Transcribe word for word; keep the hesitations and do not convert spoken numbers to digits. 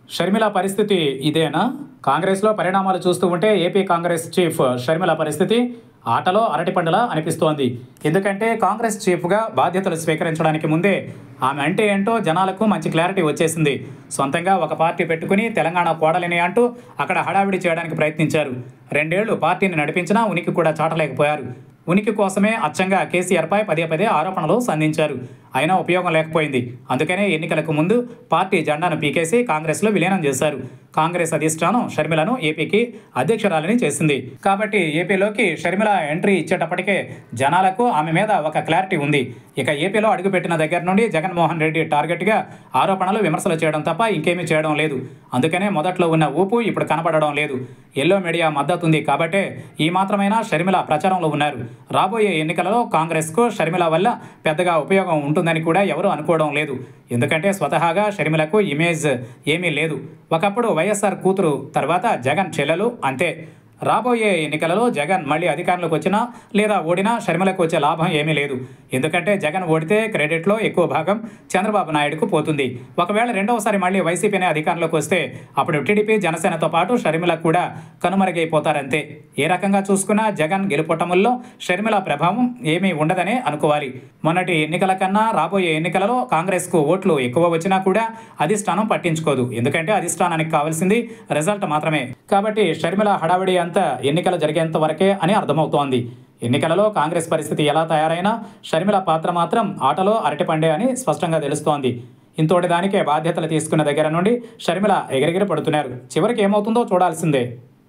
షర్మిల పరిస్థితి ఇదేనా? కాంగ్రెస్లో పరిణామాలు చూస్తూ ఉంటే ఏపీ కాంగ్రెస్ చీఫ్ షర్మిల పరిస్థితి ఆటలో అరటిపండులా అనిపిస్తోంది. ఎందుకంటే కాంగ్రెస్ చీఫ్గా బాధ్యతలు స్వీకరించడానికి ముందే ఆమె అంటే ఏంటో జనాలకు మంచి క్లారిటీ వచ్చేసింది. సొంతంగా ఒక పార్టీ పెట్టుకుని తెలంగాణ కోడలిని అంటూ అక్కడ హడావిడి చేయడానికి ప్రయత్నించారు. రెండేళ్లు పార్టీని నడిపించినా ఉనికి కూడా చాటలేకపోయారు. ఉనికి కోసమే అచ్చంగా కేసీఆర్పై పదే పదే ఆరోపణలు సంధించారు. అయినా ఉపయోగం లేకపోయింది. అందుకనే ఎన్నికలకు ముందు పార్టీ జెండాను పీకేసి కాంగ్రెస్లో విలీనం చేశారు. కాంగ్రెస్ అధిష్టానం షర్మిలను ఏపీకి అధ్యక్షురాలిని చేసింది. కాబట్టి ఏపీలోకి షర్మిల ఎంట్రీ ఇచ్చేటప్పటికే జనాలకు ఆమె మీద ఒక క్లారిటీ ఉంది. ఇక ఏపీలో అడుగుపెట్టిన దగ్గర నుండి జగన్మోహన్ రెడ్డి టార్గెట్గా ఆరోపణలు విమర్శలు చేయడం తప్ప ఇంకేమీ చేయడం లేదు. అందుకనే మొదట్లో ఉన్న ఊపు ఇప్పుడు కనపడడం లేదు. ఎల్లో మీడియా మద్దతు ఉంది కాబట్టే ఈ మాత్రమైనా షర్మిల ప్రచారంలో ఉన్నారు. రాబోయే ఎన్నికలలో కాంగ్రెస్కు షర్మిల వల్ల పెద్దగా ఉపయోగం ఉంటుందని కూడా ఎవరూ అనుకోవడం లేదు. ఎందుకంటే స్వతహాగా షర్మిలకు ఇమేజ్ ఏమీ లేదు. ఒకప్పుడు వైఎస్ఆర్ కూతురు, తర్వాత జగన్ చెల్లెలు, అంతే. రాబోయే ఎన్నికలలో జగన్ మళ్ళీ అధికారంలోకి వచ్చినా లేదా ఓడినా షర్మిలకు వచ్చే లాభం ఏమీ లేదు. ఎందుకంటే జగన్ ఓడితే క్రెడిట్లో ఎక్కువ భాగం చంద్రబాబు నాయుడుకు పోతుంది. ఒకవేళ రెండవసారి మళ్ళీ వైసీపీనే అధికారంలోకి వస్తే అప్పుడు టీడీపీ జనసేనతో పాటు షర్మిల కూడా కనుమరుగైపోతారంతే. ఏ రకంగా చూసుకున్నా జగన్ గెలుపొటముల్లో షర్మిల ప్రభావం ఏమీ ఉండదనే అనుకోవాలి. మొన్నటి ఎన్నికల కన్నా రాబోయే ఎన్నికలలో కాంగ్రెస్కు ఓట్లు ఎక్కువ వచ్చినా కూడా అధిష్టానం పట్టించుకోదు. ఎందుకంటే అధిష్టానానికి కావాల్సింది రిజల్ట్ మాత్రమే. కాబట్టి షర్మిల హడావిడి అంతా ఎన్నికలు జరిగేంత వరకే అని అర్థమవుతోంది. ఎన్నికలలో కాంగ్రెస్ పరిస్థితి ఎలా తయారైనా షర్మిల పాత్ర మాత్రం ఆటలో అరటిపండే అని స్పష్టంగా తెలుస్తోంది. ఇంతోటి దానికే బాధ్యతలు తీసుకున్న దగ్గర నుండి షర్మిల ఎగిరెగిరి పడుతున్నారు. చివరికి ఏమవుతుందో చూడాల్సిందే.